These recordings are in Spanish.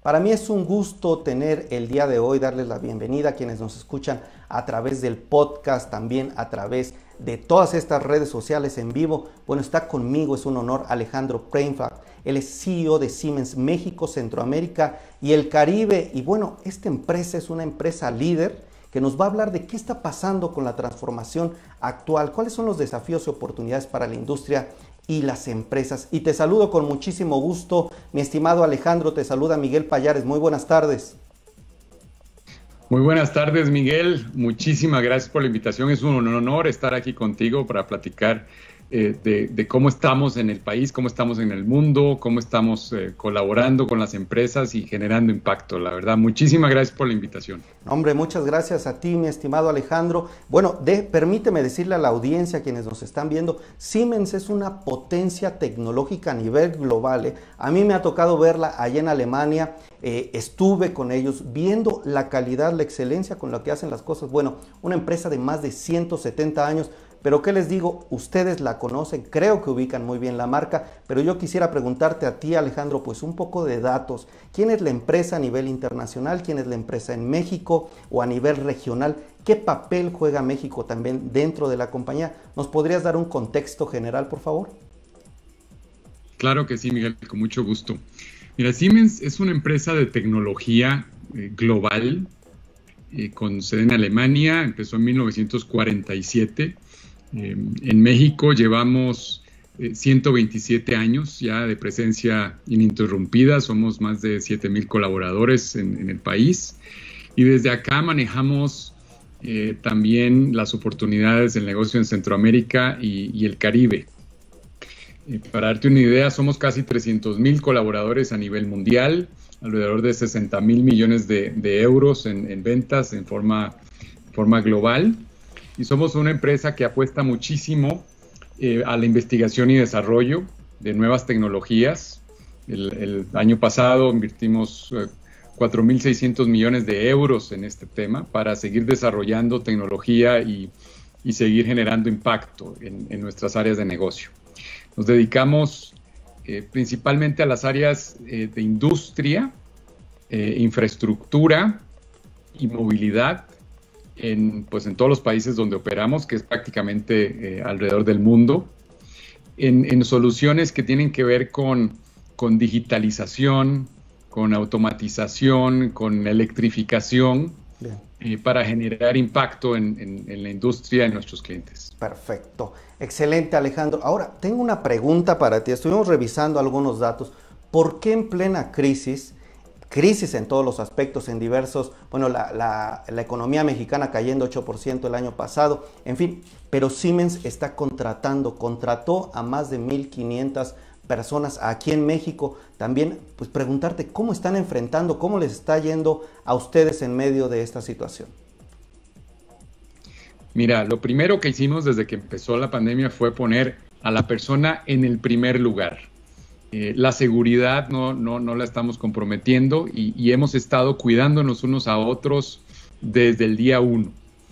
Para mí es un gusto tener el día de hoy, darles la bienvenida a quienes nos escuchan a través del podcast, también a través de todas estas redes sociales en vivo. Bueno, está conmigo, es un honor, Alejandro Preinfalk. Él es CEO de Siemens México, Centroamérica y el Caribe. Y bueno, esta empresa es una empresa líder que nos va a hablar de qué está pasando con la transformación actual, cuáles son los desafíos y oportunidades para la industria y las empresas. Y te saludo con muchísimo gusto, mi estimado Alejandro, te saluda Miguel Pallares. Muy buenas tardes. Muy buenas tardes, Miguel. Muchísimas gracias por la invitación. Es un honor estar aquí contigo para platicar de cómo estamos en el país, cómo estamos en el mundo, cómo estamos colaborando con las empresas y generando impacto. La verdad, muchísimas gracias por la invitación. Hombre, muchas gracias a ti, mi estimado Alejandro. Bueno, permíteme decirle a la audiencia, quienes nos están viendo, Siemens es una potencia tecnológica a nivel global. A mí me ha tocado verla allá en Alemania. Estuve con ellos viendo la calidad, la excelencia con la que hacen las cosas. Bueno, una empresa de más de 170 años. Pero ¿qué les digo? Ustedes la conocen, creo que ubican muy bien la marca, pero yo quisiera preguntarte a ti, Alejandro, pues un poco de datos. ¿Quién es la empresa a nivel internacional? ¿Quién es la empresa en México o a nivel regional? ¿Qué papel juega México también dentro de la compañía? ¿Nos podrías dar un contexto general, por favor? Claro que sí, Miguel, con mucho gusto. Mira, Siemens es una empresa de tecnología global con sede en Alemania, empezó en 1947. En México llevamos 127 años ya de presencia ininterrumpida, somos más de 7,000 colaboradores en el país y desde acá manejamos también las oportunidades del negocio en Centroamérica y el Caribe. Para darte una idea, somos casi 300,000 colaboradores a nivel mundial, alrededor de 60,000 millones de euros en ventas en forma global. Y somos una empresa que apuesta muchísimo a la investigación y desarrollo de nuevas tecnologías. El año pasado invertimos 4,600 millones de euros en este tema para seguir desarrollando tecnología y seguir generando impacto en nuestras áreas de negocio. Nos dedicamos principalmente a las áreas de industria, infraestructura y movilidad, en todos los países donde operamos, que es prácticamente alrededor del mundo, en soluciones que tienen que ver con digitalización, con automatización, con electrificación, para generar impacto en la industria de nuestros clientes. Perfecto. Excelente, Alejandro. Ahora, tengo una pregunta para ti. Estuvimos revisando algunos datos. ¿Por qué en plena crisis en todos los aspectos, en diversos, bueno, la economía mexicana cayendo 8% el año pasado, en fin, pero Siemens está contrató a más de 1,500 personas aquí en México? También, pues preguntarte cómo están enfrentando, cómo les está yendo a ustedes en medio de esta situación. Mira, lo primero que hicimos desde que empezó la pandemia fue poner a la persona en el primer lugar. La seguridad no la estamos comprometiendo y hemos estado cuidándonos unos a otros desde el día 1.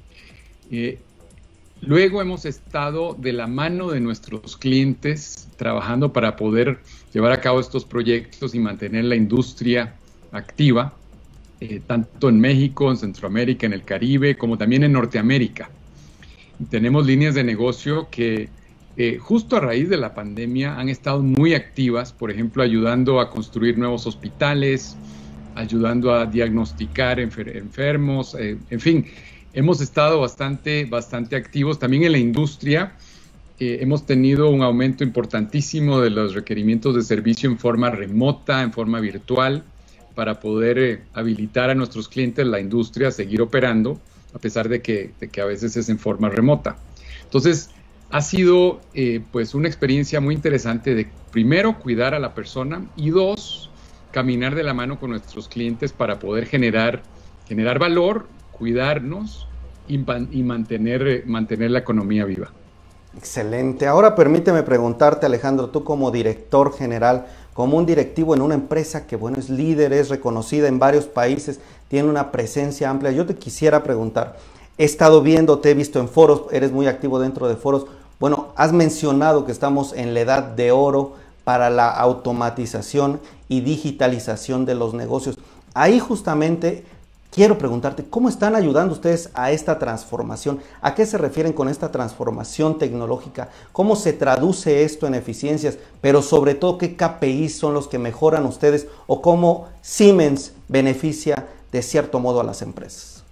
Luego hemos estado de la mano de nuestros clientes trabajando para poder llevar a cabo estos proyectos y mantener la industria activa, tanto en México, en Centroamérica, en el Caribe, como también en Norteamérica. Tenemos líneas de negocio que justo a raíz de la pandemia han estado muy activas, por ejemplo, ayudando a construir nuevos hospitales, ayudando a diagnosticar enfermos, en fin, hemos estado bastante activos. También en la industria hemos tenido un aumento importantísimo de los requerimientos de servicio en forma remota, en forma virtual, para poder habilitar a nuestros clientes, la industria, a seguir operando, a pesar de que a veces es en forma remota. Entonces, ha sido pues una experiencia muy interesante de, primero, cuidar a la persona y dos, caminar de la mano con nuestros clientes para poder generar valor, cuidarnos y mantener la economía viva. Excelente. Ahora permíteme preguntarte, Alejandro, tú como director general, como un directivo en una empresa que, bueno, es líder, es reconocida en varios países, tiene una presencia amplia. Yo te quisiera preguntar, he estado viendo, te he visto en foros, eres muy activo dentro de foros. Bueno, has mencionado que estamos en la edad de oro para la automatización y digitalización de los negocios. Ahí justamente quiero preguntarte, ¿cómo están ayudando ustedes a esta transformación? ¿A qué se refieren con esta transformación tecnológica? ¿Cómo se traduce esto en eficiencias? Pero sobre todo, ¿qué KPIs son los que mejoran ustedes o cómo Siemens beneficia de cierto modo a las empresas?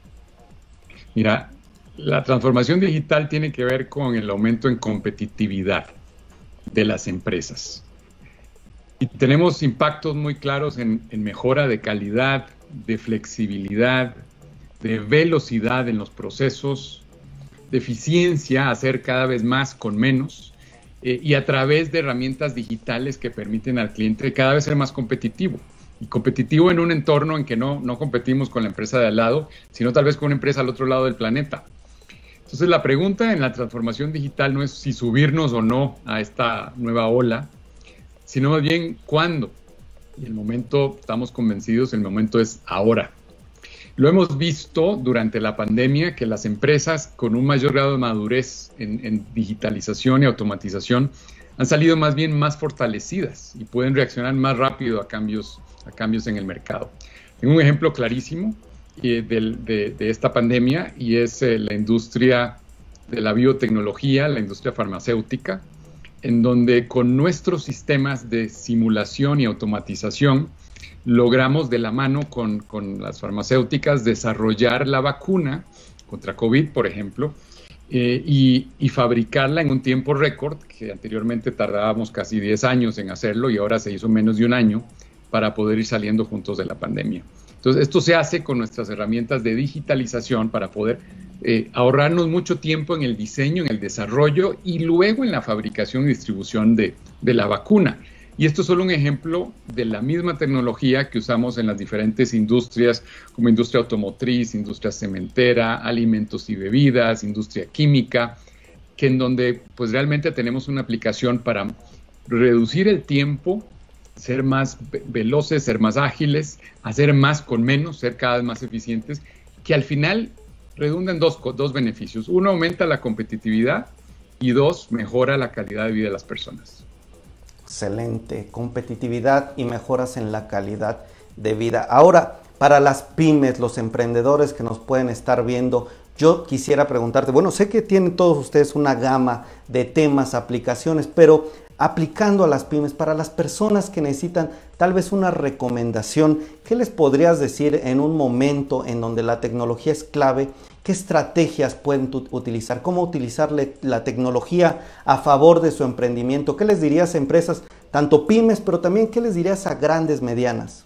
Mira, la transformación digital tiene que ver con el aumento en competitividad de las empresas. Y tenemos impactos muy claros en mejora de calidad, de flexibilidad, de velocidad en los procesos, de eficiencia, hacer cada vez más con menos, y a través de herramientas digitales que permiten al cliente cada vez ser más competitivo. Y competitivo en un entorno en que no competimos con la empresa de al lado, sino tal vez con una empresa al otro lado del planeta. Entonces la pregunta en la transformación digital no es si subirnos o no a esta nueva ola, sino más bien cuándo. Y el momento, estamos convencidos, el momento es ahora. Lo hemos visto durante la pandemia que las empresas con un mayor grado de madurez en digitalización y automatización han salido más bien más fortalecidas y pueden reaccionar más rápido a cambios en el mercado. Tengo un ejemplo clarísimo de esta pandemia y es la industria de la biotecnología, la industria farmacéutica, en donde con nuestros sistemas de simulación y automatización logramos de la mano con las farmacéuticas desarrollar la vacuna contra COVID, por ejemplo, y fabricarla en un tiempo récord, que anteriormente tardábamos casi 10 años en hacerlo y ahora se hizo menos de un año para poder ir saliendo juntos de la pandemia. Entonces, esto se hace con nuestras herramientas de digitalización para poder ahorrarnos mucho tiempo en el diseño, en el desarrollo y luego en la fabricación y distribución de la vacuna. Y esto es solo un ejemplo de la misma tecnología que usamos en las diferentes industrias, como industria automotriz, industria cementera, alimentos y bebidas, industria química, que en donde pues realmente tenemos una aplicación para reducir el tiempo, ser más veloces, ser más ágiles, hacer más con menos, ser cada vez más eficientes, que al final redundan dos beneficios. Uno, aumenta la competitividad y dos, mejora la calidad de vida de las personas. Excelente, competitividad y mejoras en la calidad de vida. Ahora, para las pymes, los emprendedores que nos pueden estar viendo, yo quisiera preguntarte, bueno, sé que tienen todos ustedes una gama de temas, aplicaciones, pero aplicando a las pymes, para las personas que necesitan tal vez una recomendación, ¿qué les podrías decir en un momento en donde la tecnología es clave? ¿Qué estrategias pueden utilizar? ¿Cómo utilizar la tecnología a favor de su emprendimiento? ¿Qué les dirías a empresas, tanto pymes, pero también qué les dirías a grandes, medianas?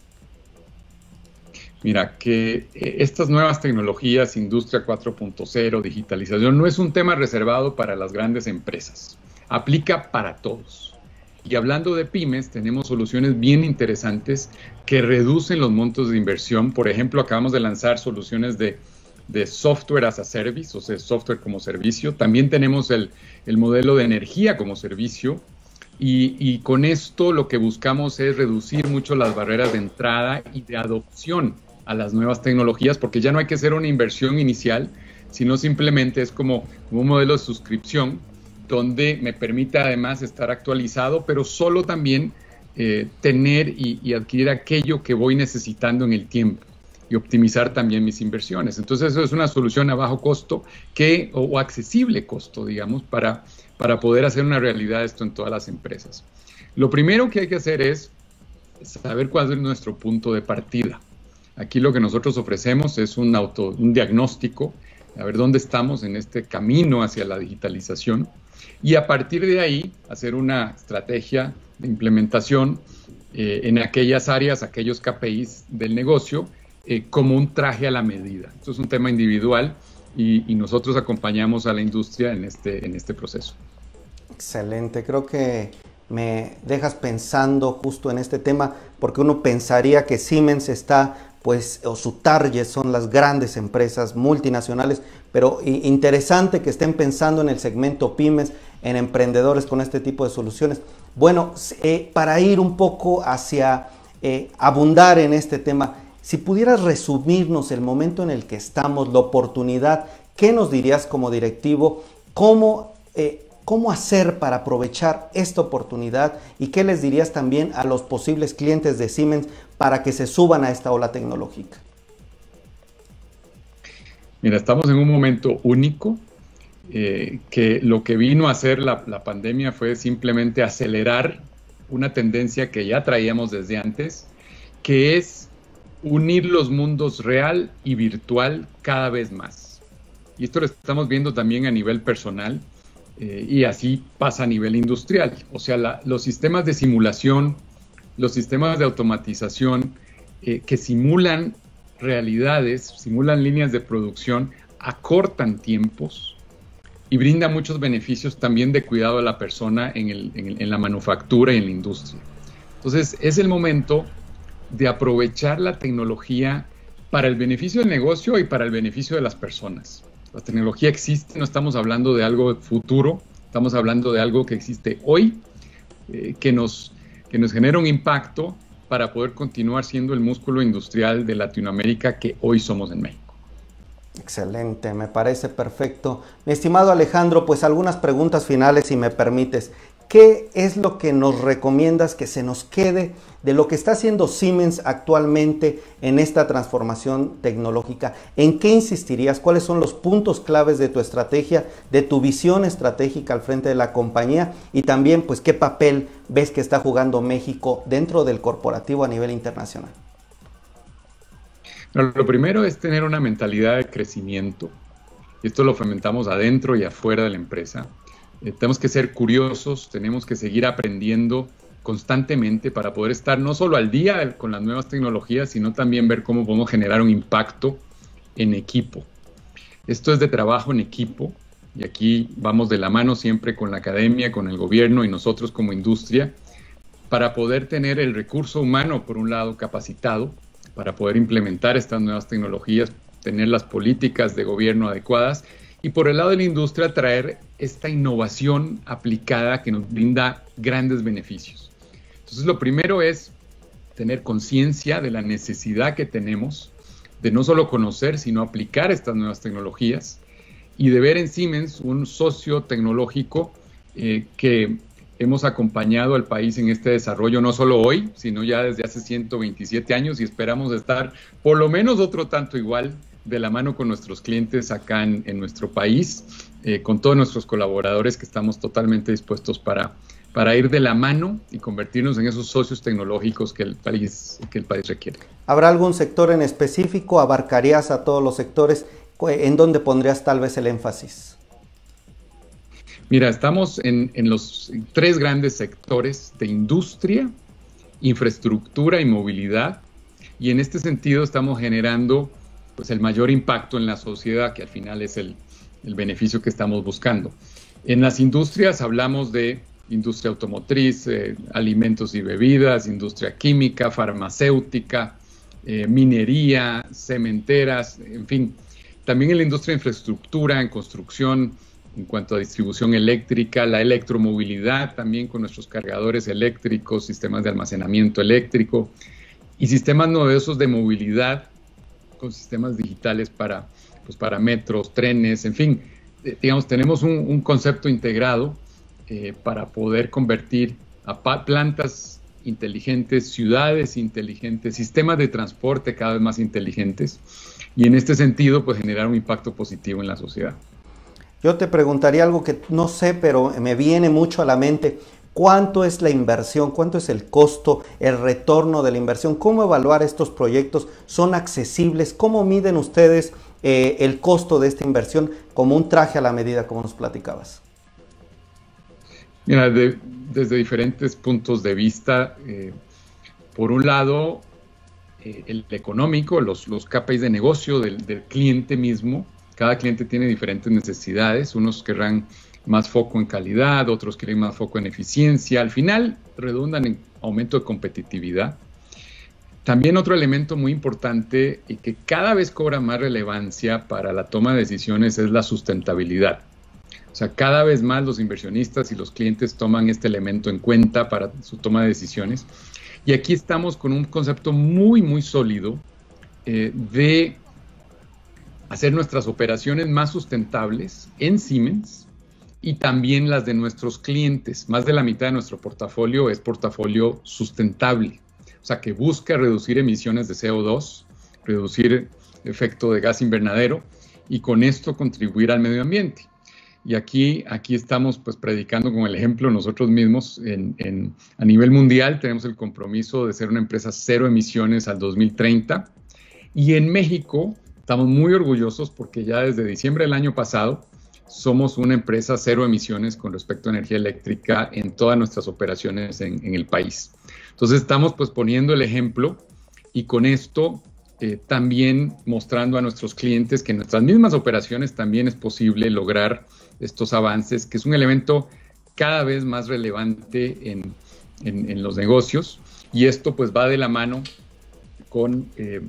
Mira, que estas nuevas tecnologías, industria 4.0, digitalización, no es un tema reservado para las grandes empresas. Aplica para todos. Y hablando de pymes, tenemos soluciones bien interesantes que reducen los montos de inversión. Por ejemplo, acabamos de lanzar soluciones de software as a service, o sea, software como servicio. También tenemos el modelo de energía como servicio. Y con esto lo que buscamos es reducir mucho las barreras de entrada y de adopción a las nuevas tecnologías, porque ya no hay que hacer una inversión inicial, sino simplemente es como un modelo de suscripción donde me permite además estar actualizado, pero solo también tener y adquirir aquello que voy necesitando en el tiempo y optimizar también mis inversiones. Entonces eso es una solución a bajo costo o accesible costo, digamos, para poder hacer una realidad esto en todas las empresas. Lo primero que hay que hacer es saber cuál es nuestro punto de partida. Aquí lo que nosotros ofrecemos es un diagnóstico, a ver dónde estamos en este camino hacia la digitalización, y a partir de ahí hacer una estrategia de implementación en aquellas áreas, aquellos KPIs del negocio, como un traje a la medida. Esto es un tema individual y nosotros acompañamos a la industria en este proceso. Excelente, creo que me dejas pensando justo en este tema, porque uno pensaría que Siemens está, pues, o su target son las grandes empresas multinacionales, pero interesante que estén pensando en el segmento pymes, en emprendedores con este tipo de soluciones. Bueno, para ir un poco hacia abundar en este tema, si pudieras resumirnos el momento en el que estamos, la oportunidad, ¿qué nos dirías como directivo? ¿Cómo ¿Cómo hacer para aprovechar esta oportunidad? ¿Y qué les dirías también a los posibles clientes de Siemens para que se suban a esta ola tecnológica? Mira, estamos en un momento único, que lo que vino a hacer la pandemia fue simplemente acelerar una tendencia que ya traíamos desde antes, que es unir los mundos real y virtual cada vez más. Y esto lo estamos viendo también a nivel personal, y así pasa a nivel industrial. O sea, los sistemas de simulación, los sistemas de automatización que simulan realidades, simulan líneas de producción, acortan tiempos y brindan muchos beneficios también de cuidado a la persona en la manufactura y en la industria. Entonces, es el momento de aprovechar la tecnología para el beneficio del negocio y para el beneficio de las personas. La tecnología existe, no estamos hablando de algo futuro, estamos hablando de algo que existe hoy, que nos genera un impacto para poder continuar siendo el músculo industrial de Latinoamérica que hoy somos en México. Excelente, me parece perfecto. Mi estimado Alejandro, pues algunas preguntas finales, si me permites. ¿Qué es lo que nos recomiendas que se nos quede de lo que está haciendo Siemens actualmente en esta transformación tecnológica? ¿En qué insistirías? ¿Cuáles son los puntos claves de tu estrategia, de tu visión estratégica al frente de la compañía? Y también, pues, ¿qué papel ves que está jugando México dentro del corporativo a nivel internacional? Lo primero es tener una mentalidad de crecimiento. Esto lo fomentamos adentro y afuera de la empresa. Tenemos que ser curiosos, tenemos que seguir aprendiendo constantemente para poder estar no solo al día con las nuevas tecnologías, sino también ver cómo podemos generar un impacto en equipo. Esto es de trabajo en equipo, y aquí vamos de la mano siempre con la academia, con el gobierno y nosotros como industria, para poder tener el recurso humano, por un lado, capacitado, para poder implementar estas nuevas tecnologías, tener las políticas de gobierno adecuadas, y por el lado de la industria traer esta innovación aplicada que nos brinda grandes beneficios. Entonces, lo primero es tener conciencia de la necesidad que tenemos de no solo conocer, sino aplicar estas nuevas tecnologías, y de ver en Siemens un socio tecnológico que hemos acompañado al país en este desarrollo, no solo hoy, sino ya desde hace 127 años, y esperamos estar por lo menos otro tanto igual de la mano con nuestros clientes acá en nuestro país, con todos nuestros colaboradores que estamos totalmente dispuestos para ir de la mano y convertirnos en esos socios tecnológicos que el país requiere. ¿Habrá algún sector en específico? ¿Abarcarías a todos los sectores? ¿En dónde pondrías tal vez el énfasis? Mira, estamos en los tres grandes sectores de industria, infraestructura y movilidad, y en este sentido estamos generando pues el mayor impacto en la sociedad, que al final es el beneficio que estamos buscando. En las industrias hablamos de industria automotriz, alimentos y bebidas, industria química, farmacéutica, minería, cementeras, en fin. También en la industria de infraestructura, en construcción, en cuanto a distribución eléctrica, la electromovilidad, también con nuestros cargadores eléctricos, sistemas de almacenamiento eléctrico y sistemas novedosos de movilidad, con sistemas digitales para metros, trenes, en fin, digamos, tenemos un concepto integrado para poder convertir a plantas inteligentes, ciudades inteligentes, sistemas de transporte cada vez más inteligentes, y en este sentido, pues generar un impacto positivo en la sociedad. Yo te preguntaría algo que no sé, pero me viene mucho a la mente. ¿Cuánto es la inversión? ¿Cuánto es el costo, el retorno de la inversión? ¿Cómo evaluar estos proyectos? ¿Son accesibles? ¿Cómo miden ustedes el costo de esta inversión como un traje a la medida, como nos platicabas? Mira, desde diferentes puntos de vista, por un lado, el económico, los KPIs de negocio del cliente mismo. Cada cliente tiene diferentes necesidades, unos querrán más foco en calidad, otros quieren más foco en eficiencia. Al final redundan en aumento de competitividad. También otro elemento muy importante y que cada vez cobra más relevancia para la toma de decisiones es la sustentabilidad. O sea, cada vez más los inversionistas y los clientes toman este elemento en cuenta para su toma de decisiones. Y aquí estamos con un concepto muy, muy sólido de hacer nuestras operaciones más sustentables en Siemens, y también las de nuestros clientes. Más de la mitad de nuestro portafolio es portafolio sustentable, o sea, que busca reducir emisiones de CO2, reducir efecto de gas invernadero y con esto contribuir al medio ambiente. Y aquí estamos pues predicando con el ejemplo nosotros mismos. A nivel mundial tenemos el compromiso de ser una empresa cero emisiones al 2030 y en México estamos muy orgullosos porque ya desde diciembre del año pasado somos una empresa cero emisiones con respecto a energía eléctrica en todas nuestras operaciones en el país. Entonces estamos pues poniendo el ejemplo y con esto también mostrando a nuestros clientes que en nuestras mismas operaciones también es posible lograr estos avances, que es un elemento cada vez más relevante en los negocios, y esto pues va de la mano con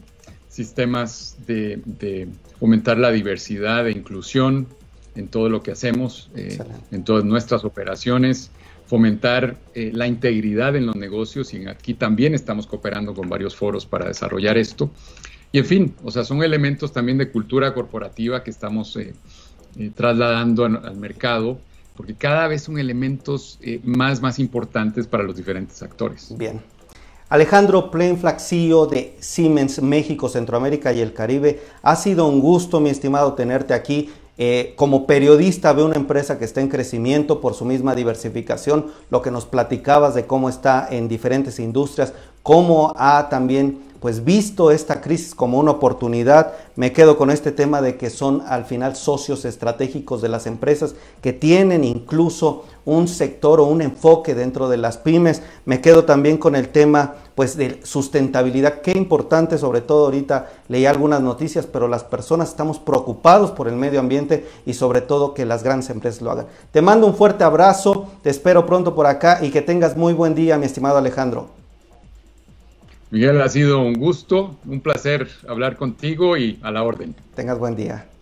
sistemas de fomentar la diversidad e inclusión en todo lo que hacemos, en todas nuestras operaciones, fomentar la integridad en los negocios, y aquí también estamos cooperando con varios foros para desarrollar esto. Y en fin, o sea, son elementos también de cultura corporativa que estamos trasladando al mercado, porque cada vez son elementos más importantes para los diferentes actores. Bien. Alejandro Plenflack, CEO de Siemens México, Centroamérica y el Caribe, ha sido un gusto, mi estimado, tenerte aquí. Como periodista veo una empresa que está en crecimiento por su misma diversificación, lo que nos platicabas de cómo está en diferentes industrias, cómo ha también pues visto esta crisis como una oportunidad. Me quedo con este tema de que son al final socios estratégicos de las empresas que tienen incluso un sector o un enfoque dentro de las pymes. Me quedo también con el tema pues de sustentabilidad, qué importante, sobre todo ahorita leí algunas noticias, pero las personas estamos preocupados por el medio ambiente y sobre todo que las grandes empresas lo hagan. Te mando un fuerte abrazo, te espero pronto por acá y que tengas muy buen día, mi estimado Alejandro. Miguel, ha sido un gusto, un placer hablar contigo y a la orden. Tengas buen día.